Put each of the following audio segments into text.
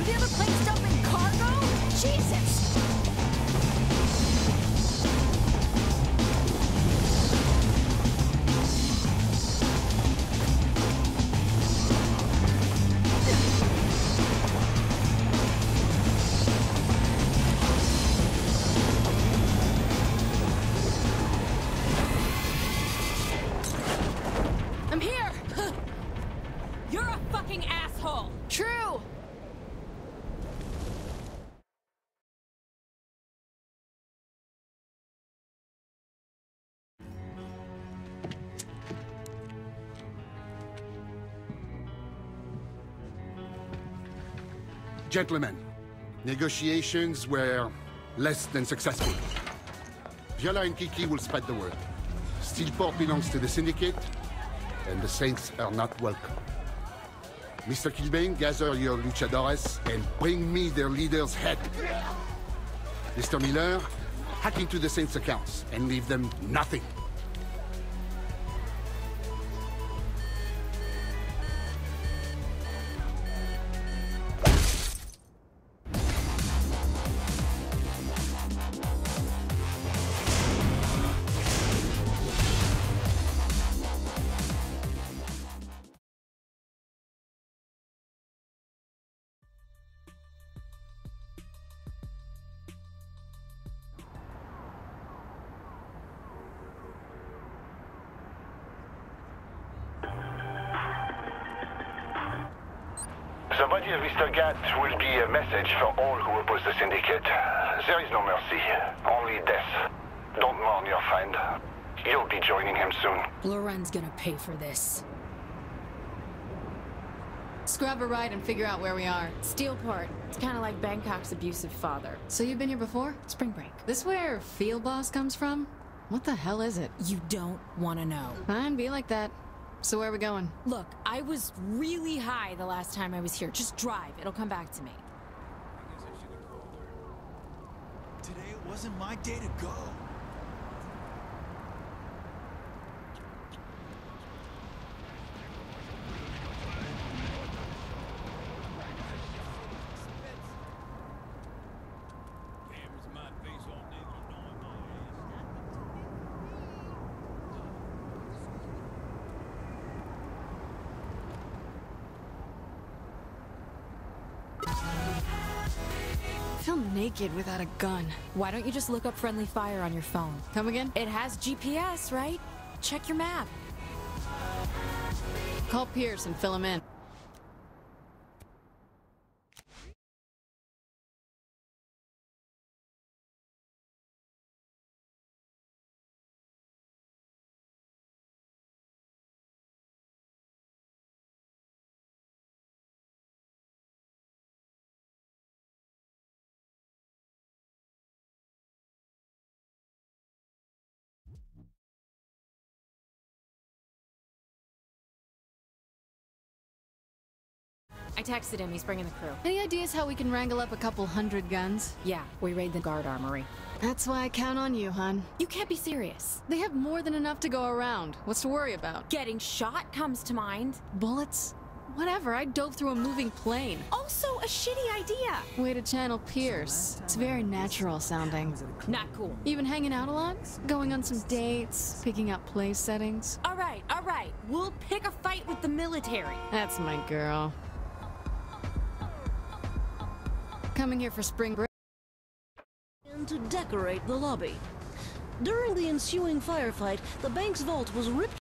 you ever placed stuff in cargo? Jesus! I'm here! You're a fucking asshole! True! Gentlemen, negotiations were less than successful. Viola and Kiki will spread the word. Steelport belongs to the Syndicate, and the Saints are not welcome. Mr. Kilbane, gather your luchadores and bring me their leader's head. Mr. Miller, hack into the Saints' accounts and leave them nothing. The body of Mr. Gat will be a message for all who oppose the Syndicate. There is no mercy, only death. Don't mourn your friend. You'll be joining him soon. Loren's gonna pay for this. Scrub a ride and figure out where we are. Steelport. It's kind of like Bangkok's abusive father. So you've been here before? Spring break. This where Field Boss comes from? What the hell is it? You don't want to know. Fine, be like that. So where are we going? Look, I was really high the last time I was here. Just drive. It'll come back to me. Today wasn't my day to go. I feel naked without a gun. Why don't you just look up friendly fire on your phone? Come again? It has GPS, right? Check your map. Call Pierce and fill him in. I texted him. He's bringing the crew. Any ideas how we can wrangle up a couple hundred guns? Yeah, we raid the guard armory. That's why I count on you, hun. You can't be serious. They have more than enough to go around. What's to worry about? Getting shot comes to mind. Bullets? Whatever, I dove through a moving plane. Also a shitty idea. Way to channel Pierce. It's very natural sounding. Not cool. You been hanging out a lot? Going on some dates? Picking up place settings? All right. We'll pick a fight with the military. That's my girl. Coming here for spring break. And to decorate the lobby. During the ensuing firefight, the bank's vault was ripped.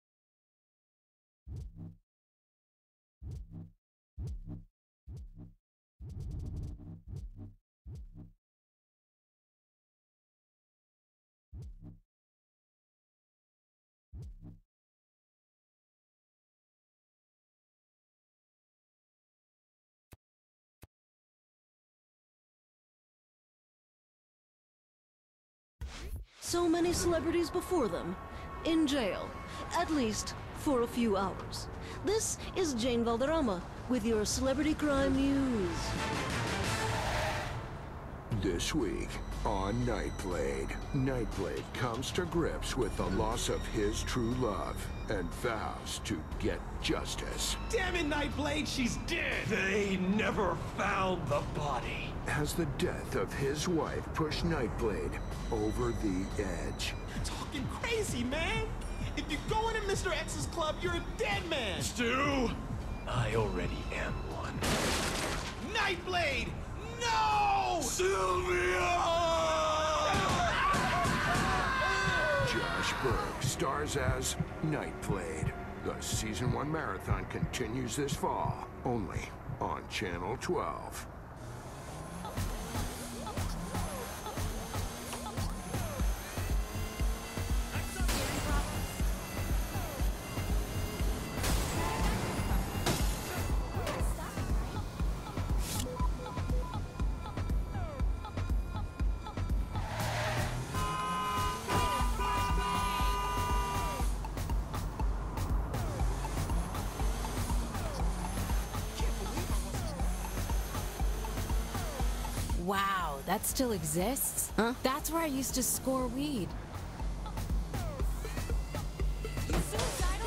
So many celebrities before them, in jail, at least for a few hours. This is Jane Valderrama with your celebrity crime news. This week on Nightblade, Nightblade comes to grips with the loss of his true love and vows to get justice. Damn it, Nightblade, she's dead! They never found the body. Has the death of his wife pushed Nightblade over the edge? You're talking crazy, man! If you go into Mr. X's club, you're a dead man! Stu! I already am one. Nightblade! No! Sylvia! Josh Berg stars as Nightblade. The Season 1 marathon continues this fall, only on Channel 12. Wow, that still exists? Huh? That's where I used to score weed. You suicidal?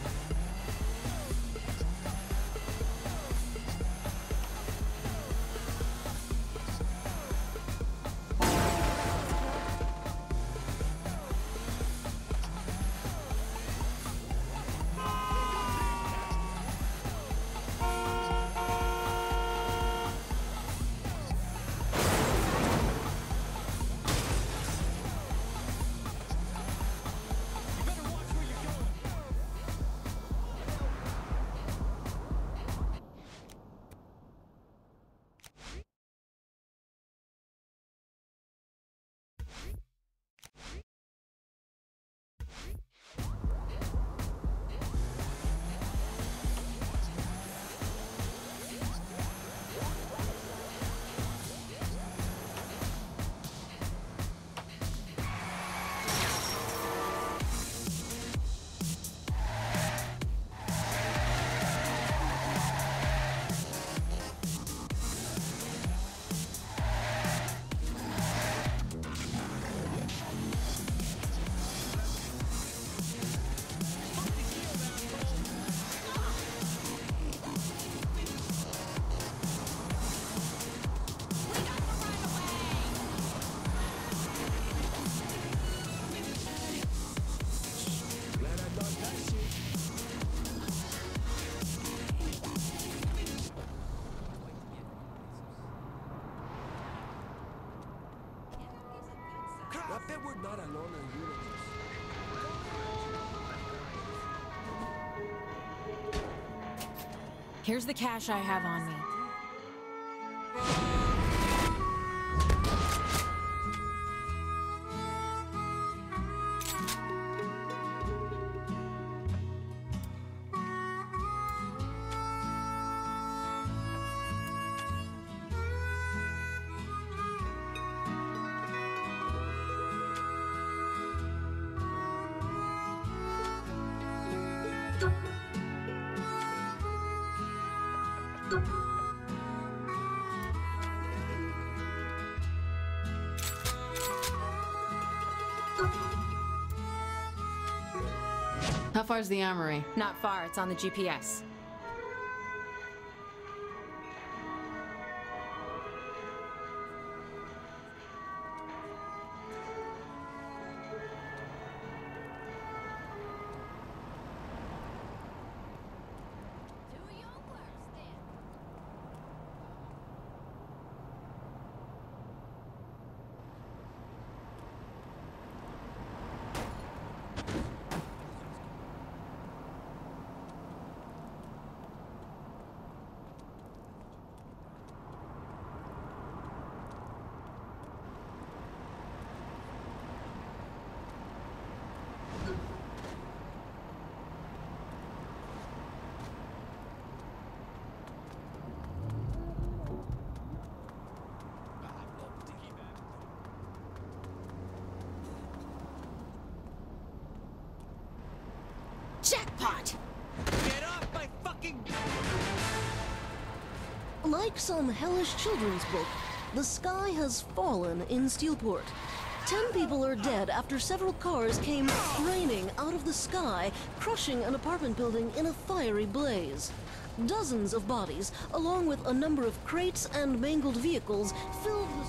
Here's the cash I have on me. How far's the armory? Not far, it's on the GPS. Do your worst, then. Jackpot! Get off my fucking... Like some hellish children's book, The sky has fallen in Steelport. 10 people are dead after several cars came raining out of the sky, crushing an apartment building in a fiery blaze. Dozens of bodies, along with a number of crates and mangled vehicles, filled the...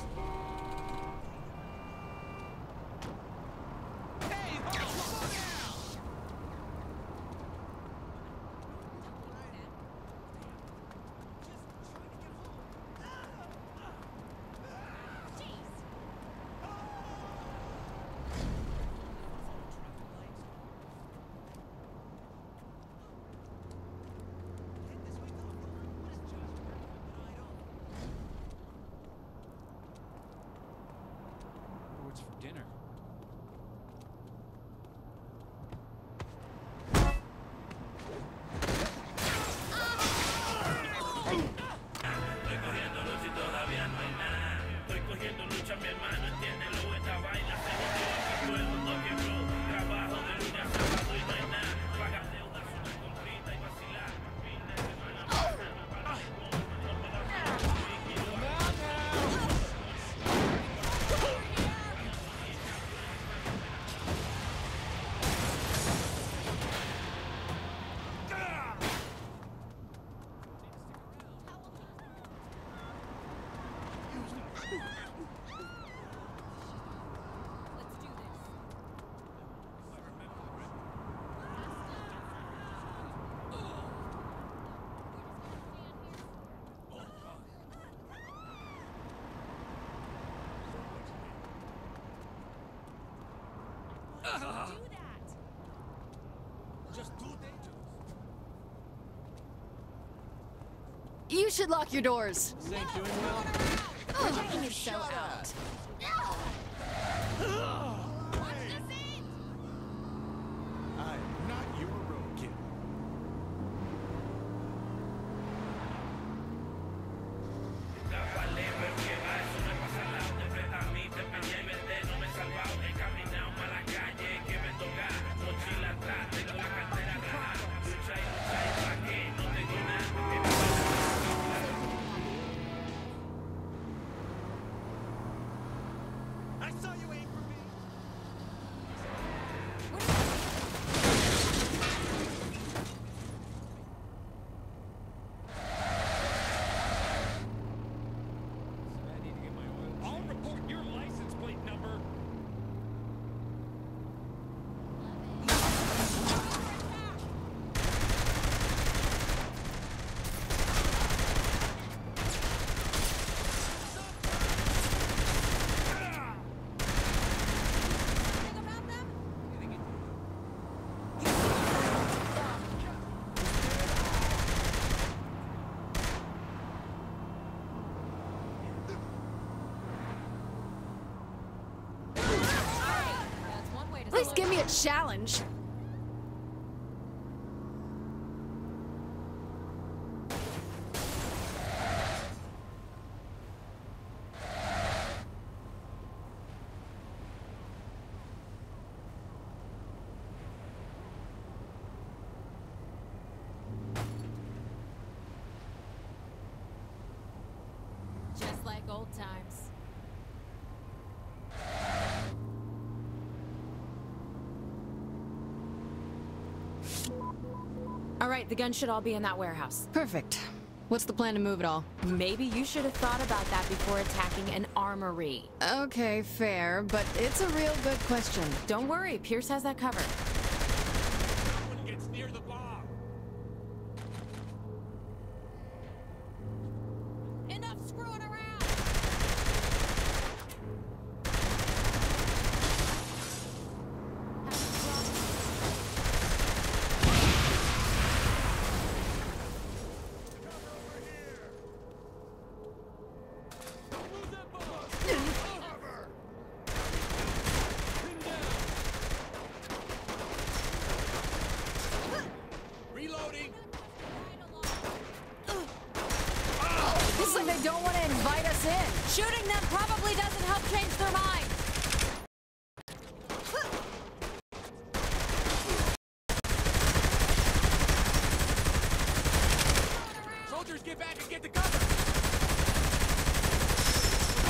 What's for dinner? You should lock your doors. This ain't doing well. We're taking your show out. I am not your road kid. I saw you aim for me. I need to get my oil. I'll report your license plate number. That's one way to At least give me a challenge. Just like old times. All right, the guns should all be in that warehouse. Perfect. What's the plan to move it all? Maybe you should have thought about that before attacking an armory. Okay, fair, but it's a real good question. Don't worry, Pierce has that covered. No one gets near the bomb. Enough screwing around! Reloading. It's like they don't want to invite us in. Shooting them probably doesn't help change their minds. Soldiers, get back and get the cover.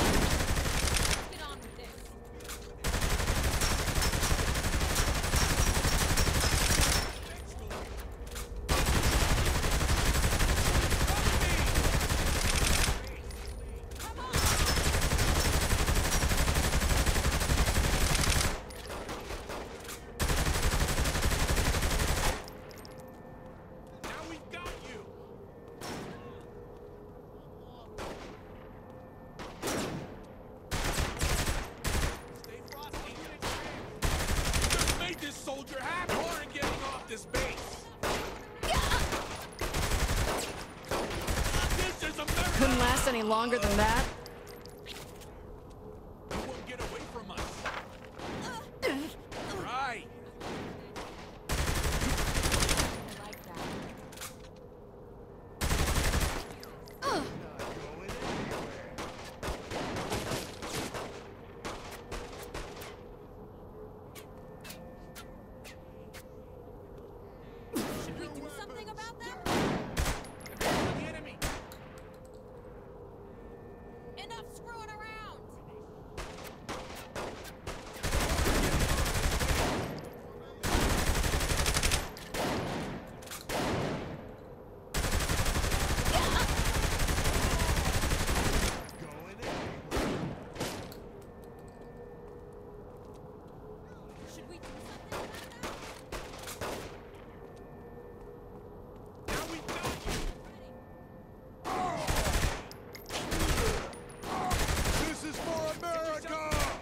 wouldn't last any longer than that. You won't get away from us. Right. I like that. Should we do something about them? The enemy. Enough screwing around! Should we do something about that? Now we got you. This is for America!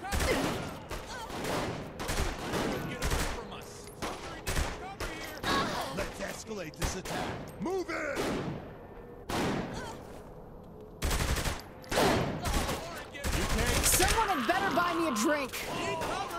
Get away from us. Soldier, you need to cover here. Let's escalate this attack. Move in! Someone had better buy me a drink. Need cover.